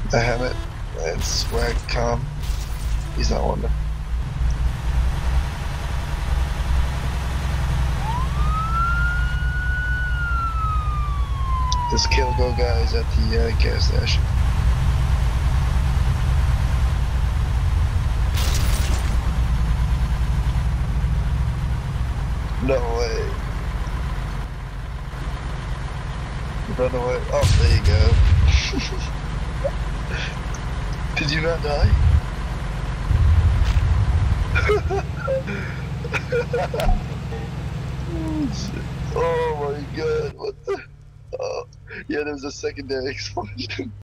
I have it. It's Swagcom. He's not one. This kill go guys at the gas station. No way. Run away. Oh, there you go. Did you not die? Oh my god, what the? Oh, yeah, there was a secondary explosion.